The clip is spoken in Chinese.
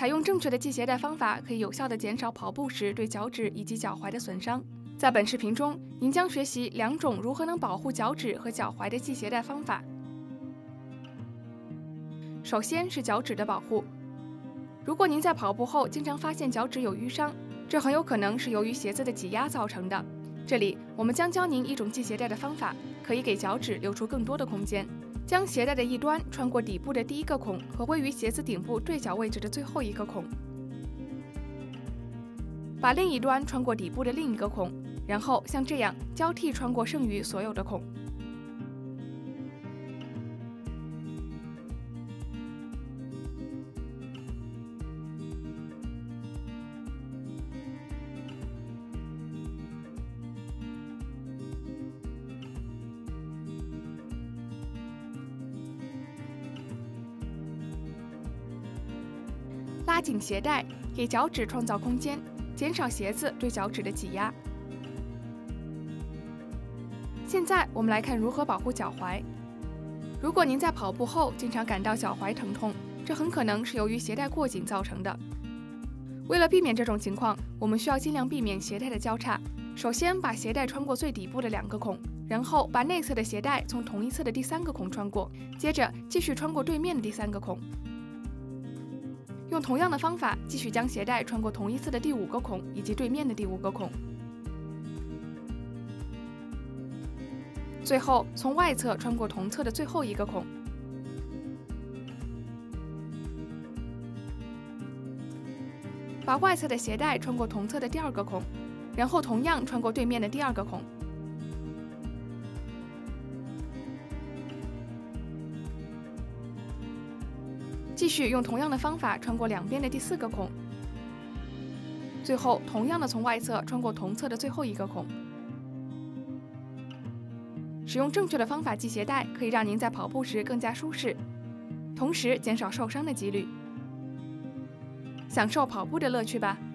采用正确的系鞋带方法，可以有效地减少跑步时对脚趾以及脚踝的损伤。在本视频中，您将学习2种如何能保护脚趾和脚踝的系鞋带方法。首先是脚趾的保护。如果您在跑步后经常发现脚趾有淤伤，这很有可能是由于鞋子的挤压造成的。这里我们将教您一种系鞋带的方法，可以给脚趾留出更多的空间。将鞋带的一端穿过底部的第1个孔和位于鞋子顶部坠角位置的最后1个孔，把另一端穿过底部的另1个孔，然后像这样交替穿过剩余所有的孔。拉紧鞋带，给脚趾创造空间，减少鞋子对脚趾的挤压。现在我们来看如何保护脚踝。如果您在跑步后经常感到脚踝疼痛，这很可能是由于鞋带过紧造成的。为了避免这种情况，我们需要尽量避免鞋带的交叉。首先把鞋带穿过最底部的2个孔，然后把内侧的鞋带从同一侧的第3个孔穿过，接着继续穿过对面的第3个孔。用同样的方法，继续将鞋带穿过同一侧的第5个孔以及对面的第5个孔，最后从外侧穿过同侧的最后1个孔。把外侧的鞋带穿过同侧的第2个孔，然后同样穿过对面的第2个孔。继续用同样的方法穿过两边的第4个孔，最后同样的从外侧穿过同侧的最后1个孔。使用正确的方法系鞋带，可以让您在跑步时更加舒适，同时减少受伤的几率。享受跑步的乐趣吧！